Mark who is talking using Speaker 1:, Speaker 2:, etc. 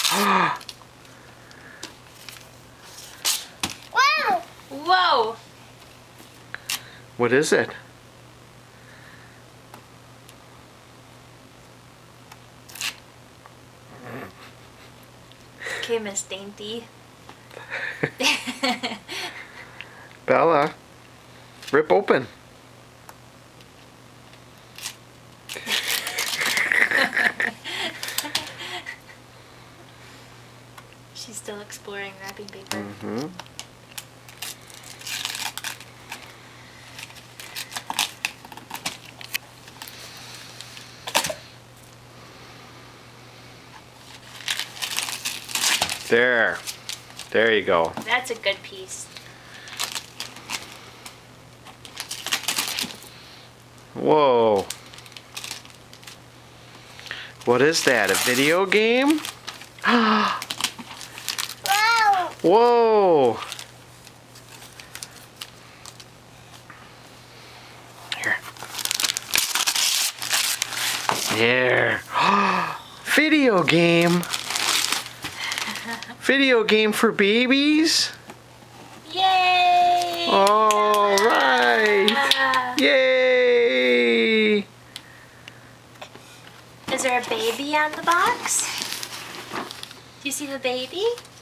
Speaker 1: Wow! Whoa!
Speaker 2: What is it?
Speaker 1: Okay, Miss Dainty.
Speaker 2: Bella, rip open.
Speaker 1: She's still exploring wrapping paper.
Speaker 2: Mm-hmm. There. There you go.
Speaker 1: That's a good piece.
Speaker 2: Whoa. What is that? A video game?
Speaker 1: Wow!
Speaker 2: Whoa. Here. There. Video game. Video game for babies?
Speaker 1: Yay!
Speaker 2: All right. Yay!
Speaker 1: Is there a baby on the box? Do you see the baby?